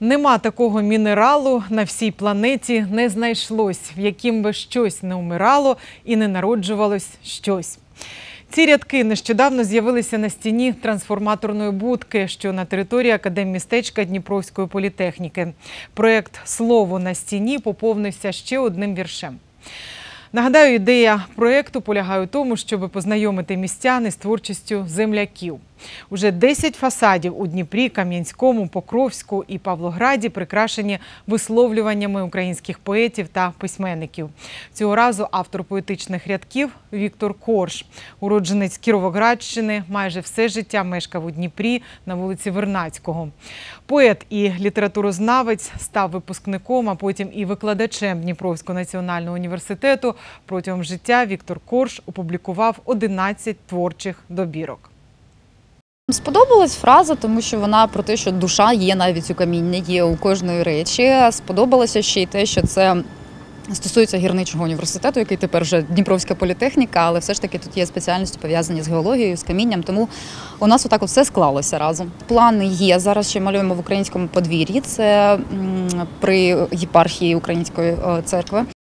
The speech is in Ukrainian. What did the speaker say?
Нема такого мінералу на всій планеті не знайшлось, в яким би щось не умирало і не народжувалось щось. Ці рядки нещодавно з'явилися на стіні трансформаторної будки, що на території академмістечка Дніпровської політехніки. Проєкт «Слово на стіні» поповнився ще одним віршем. Нагадаю, ідея проєкту полягає у тому, щоб познайомити містян із творчістю земляків. Уже 10 фасадів у Дніпрі, Кам'янському, Покровську і Павлограді прикрашені висловлюваннями українських поетів та письменників. Цього разу автор поетичних рядків Віктор Корж, уродженець Кіровоградщини, майже все життя мешкав у Дніпрі на вулиці Вернадського. Поет і літературознавець став випускником, а потім і викладачем Дніпровського національного університету. Протягом життя Віктор Корж опублікував 11 творчих добірок. Сподобалась фраза, тому що вона про те, що душа є навіть у камінні, є у кожної речі. Сподобалося ще й те, що це стосується гірничого університету, який тепер вже Дніпровська політехніка, але все ж таки тут є спеціальності пов'язані з геологією, з камінням, тому у нас отак все склалося разом. Плани є, зараз ще малюємо в українському подвір'ї, це при єпархії Української церкви.